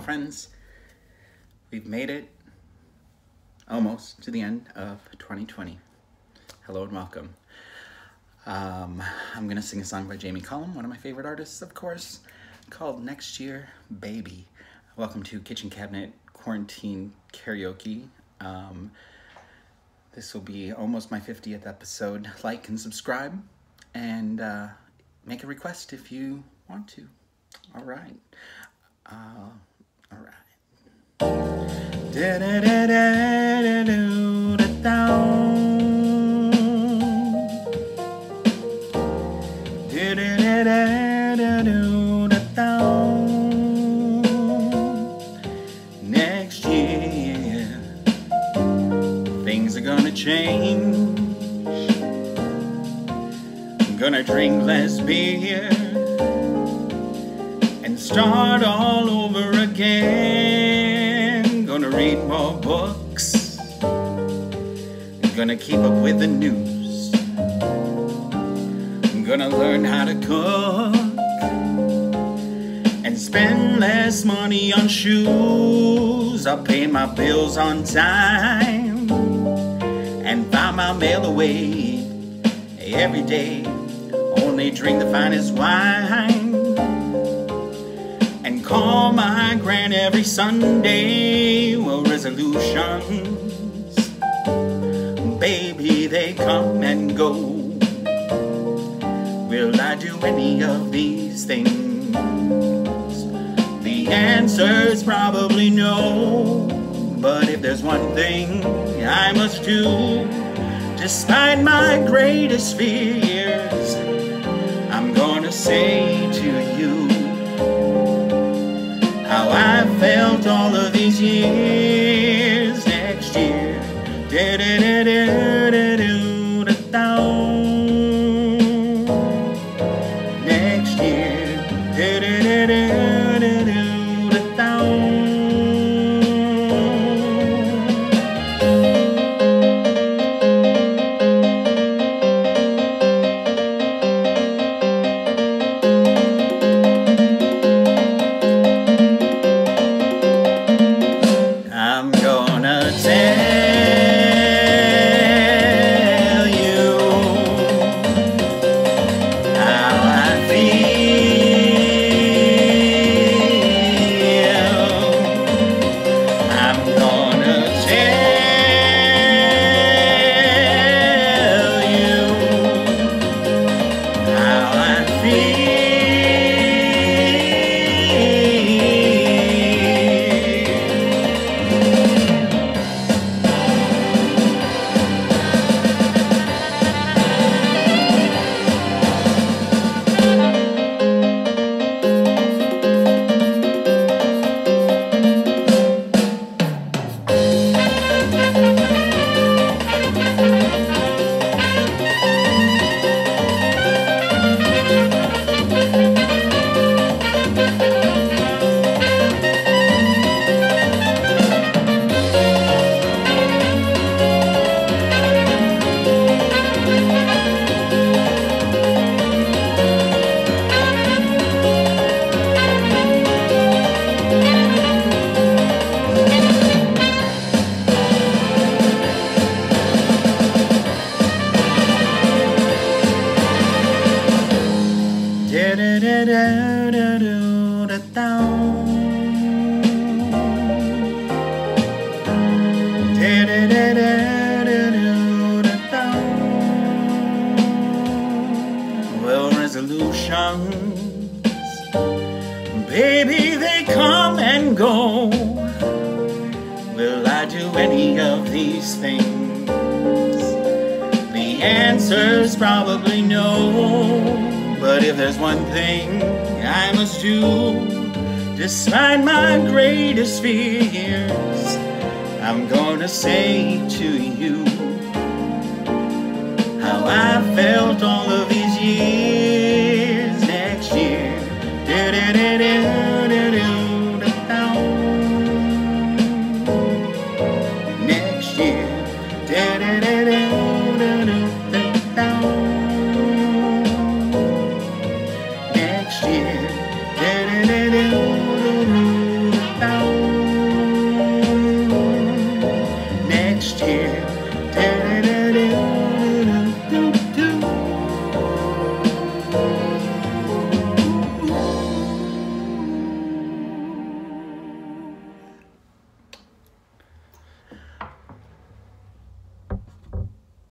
friends, we've made it almost to the end of 2020. Hello and welcome. I'm going to sing a song by Cullum, one of my favorite artists, of course, called Next Year, Baby. Welcome to Kitchen Cabinet Quarantine Karaoke. This will be almost my 50th episode. Like and subscribe, and make a request if you want to. All right. Next year, things are gonna change. I'm gonna drink less beer and start all over again. Gonna read more books, gonna keep up with the news. I'm gonna learn how to cook and spend less money on shoes. I'll pay my bills on time and find my mail away every day. Only drink the finest wine and call my gran every Sunday. Well, resolutions, baby, they come and go. Will I do any of these things? The answer's probably no. But if there's one thing I must do, despite my greatest fears, I'm gonna say to you how I felt all of these years. Next year, next year, I'm gonna tell you how I feel. I'm gonna tell you how I feel. Well, resolutions, baby, they come and go. Will I do any of these things? The answer's probably no. But if there's one thing I must do, despite my greatest fears, I'm gonna say to you how I felt all of these years. Next year, next year, next year,